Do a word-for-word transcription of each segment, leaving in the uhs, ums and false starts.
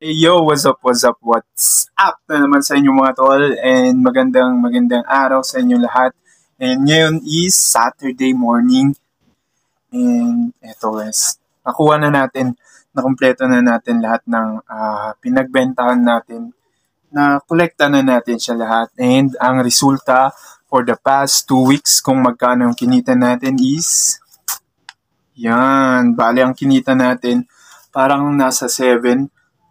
Hey yo, what's up, what's up, what's up na naman sa inyo mga tol, and magandang magandang araw sa inyo lahat. And ngayon is Saturday morning, and eto guys, nakuha na natin, nakumpleto na natin lahat ng ah, pinagbentahan natin, na kolekta na natin siya lahat. And ang resulta for the past two weeks kung magkano yung kinita natin is, yan, bali ang kinita natin parang nasa seven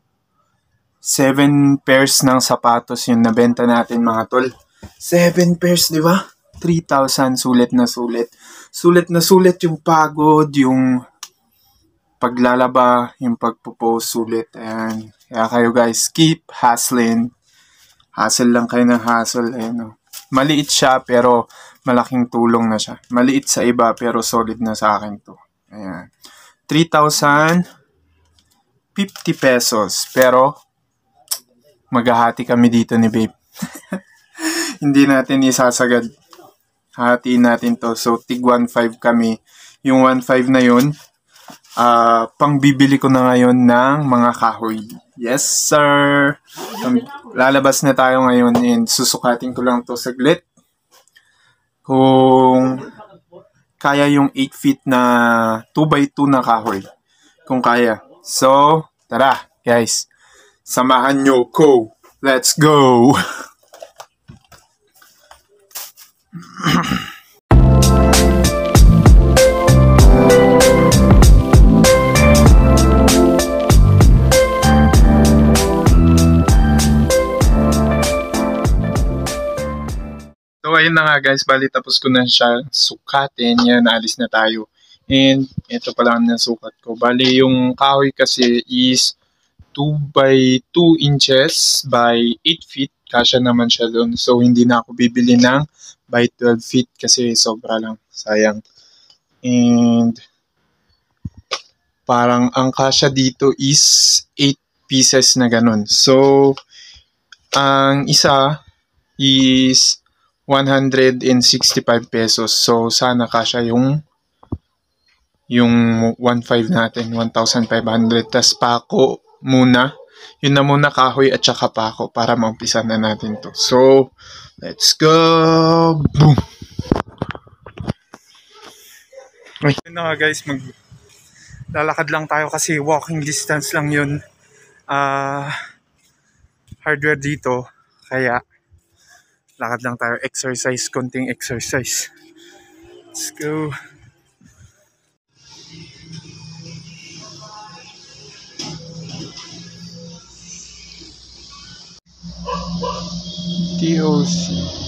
Seven pairs ng sapatos yung nabenta natin mga tol. Seven pairs, di ba? three thousand, sulit na sulit. Sulit na sulit yung pagod, yung paglalaba, yung pagpo-post, sulit. Ayan. Kaya kayo guys, keep hustling. Hustle lang kayo ng hustle. Ayan, no? Maliit siya pero malaking tulong na siya. Maliit sa iba pero solid na sa akin to. Ayan. three thousand fifty pesos. Pero maghahati kami dito ni babe. Hindi natin isasagad. Hatiin natin to. So, tig one five kami. Yung one five na yun, uh, pang bibili ko na ngayon ng mga kahoy. Yes, sir! Um, lalabas na tayo ngayon and susukatin ko lang to saglit. Kung kaya yung eight feet na two by two na kahoy. Kung kaya. So, tara, guys. Samahan nyo ko. Let's go! So, ayun na nga guys. Bali, tapos ko na siya sukatin. Yan, naalis na tayo. And, ito pala ang nasukat ko. Bali, yung kahoy kasi is two by two inches by eight feet. Kasya naman siya doon. So, hindi na ako bibili ng by twelve feet kasi sobra lang. Sayang. And, parang ang kasya dito is eight pieces na ganun. So, ang isa is one hundred sixty-five pesos. So, sana kasya yung yung one five natin, one thousand five hundred. Tas pako muna. Yun na muna, kahoy at saka pako para maumpisa na natin to. So, let's go! Boom! Ayun na nga guys, mag lalakad lang tayo kasi walking distance lang yun. Uh, hardware dito. Kaya, lakad lang tayo. Exercise, konting exercise. Let's go! T O C.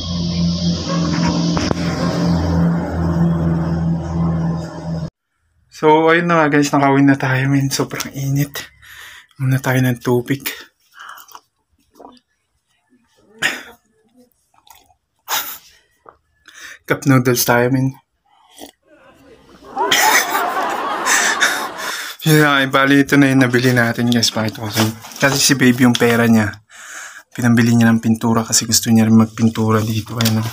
So, ayun na nga guys, nakawin na tayo, men. Sobrang init. Muna tayo ng tubig. Cup noodles tayo, men. Yun na, bali ito na yung nabili natin guys. Bakit ko kasi? Kasi si baby yung pera niya. Pinambili niya ng pintura kasi gusto niya rin magpintura dito. Ayan,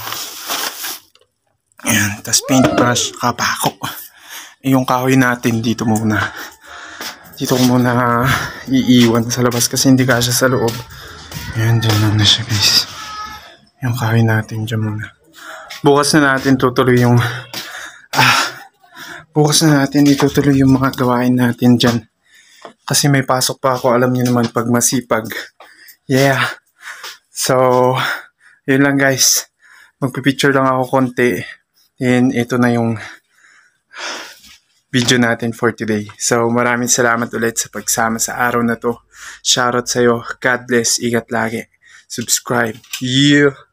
ayan. Tapos paintbrush, kapako. E yung kahoy natin dito muna. Dito ko muna iiwan sa labas kasi hindi kasya sa loob. Ayan, dyan lang na siya guys. Yung kahoy natin dyan muna. Bukas na natin tutuloy yung... Ah, bukas na natin itutuloy yung mga gawain natin dyan. Kasi may pasok pa ako. Alam niyo naman pag masipag. Yeah. So, yun lang guys. Magpipicture lang ako konti. And ito na yung video natin for today. So, maraming salamat ulit sa pagsama sa araw na to. Shoutout sa'yo. God bless. Ingat lagi. Subscribe. Yeah.